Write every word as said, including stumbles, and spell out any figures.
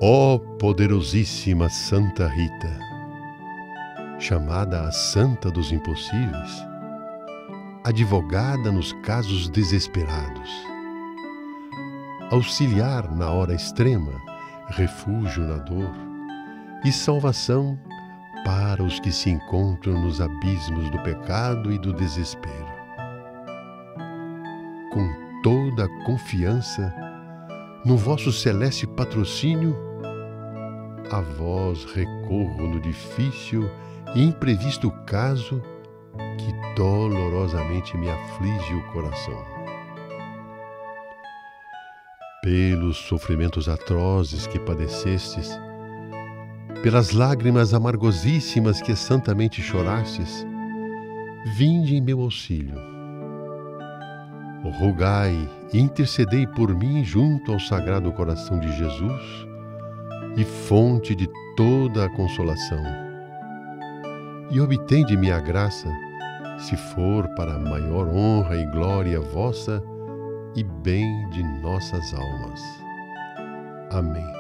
Ó poderosíssima Santa Rita, chamada a Santa dos Impossíveis, advogada nos casos desesperados, auxiliar na hora extrema, refúgio na dor e salvação para os que se encontram nos abismos do pecado e do desespero. Com toda a confiança no vosso celeste patrocínio, a vós recorro no difícil e imprevisto caso que dolorosamente me aflige o coração. Pelos sofrimentos atrozes que padecestes, pelas lágrimas amargosíssimas que santamente chorastes, vinde em meu auxílio. Rogai e intercedei por mim junto ao Sagrado Coração de Jesus e fonte de toda a consolação, e obtende-me a graça, se for para a maior honra e glória vossa e bem de nossas almas. Amém.